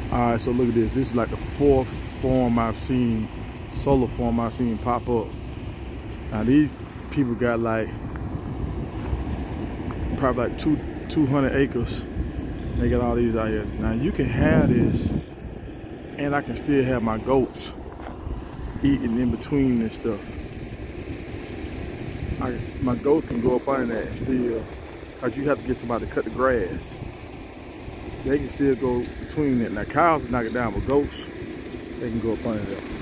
All right, so look at this. This is like the fourth farm I've seen, solar farm I've seen pop up. Now these people got like probably like 200 acres. They got all these out here. Now you can have this, and I can still have my goats eating in between this stuff. My goat can go up under that and still, cause you have to get somebody to cut the grass. They can still go between it. Now cows will knock it down, but goats, they can go up under that.